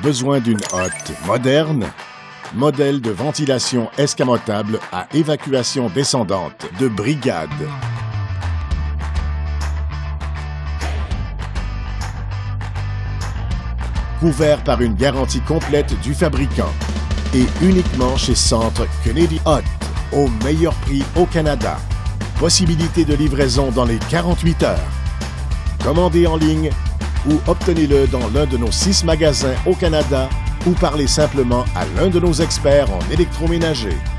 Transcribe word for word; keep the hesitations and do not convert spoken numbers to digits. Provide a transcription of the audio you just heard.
Besoin d'une hotte moderne? Modèle de ventilation escamotable à évacuation descendante de brigade. Couvert par une garantie complète du fabricant et uniquement chez Centre Kennedy Hot, au meilleur prix au Canada. Possibilité de livraison dans les quarante-huit heures. Commandez en ligne ou obtenez-le dans l'un de nos six magasins au Canada ou parlez simplement à l'un de nos experts en électroménager.